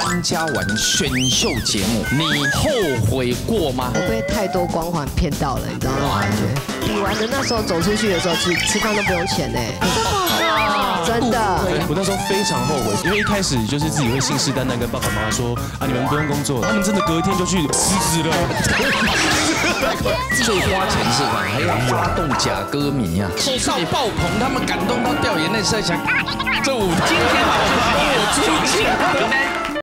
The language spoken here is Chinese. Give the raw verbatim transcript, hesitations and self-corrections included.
参加完选秀节目，你后悔过吗？ 我被太多光环骗到了，你知道那种感觉。比完的那时候走出去的时候，其实吃饭都不用钱呢。真的， 我那时候非常后悔，因为一开始就是自己会信誓旦旦跟爸爸妈妈说啊，你们不用工作，他们真的隔一天就去辞职了。 最花钱是吧？还要发动假歌迷啊，口哨爆棚，他们感动到掉眼泪，在想这舞今天好像帮我出钱。